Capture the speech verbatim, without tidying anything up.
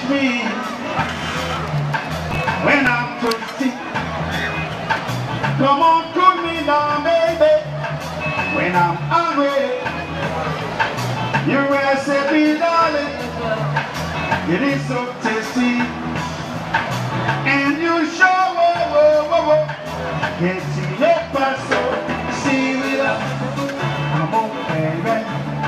me when I'm thirsty. Come on, cool me down, baby, when I'm hungry. You recipe, darling, it is so tasty. And you show, whoa, whoa, whoa, whoa, que si le paso, si mira, come on, baby.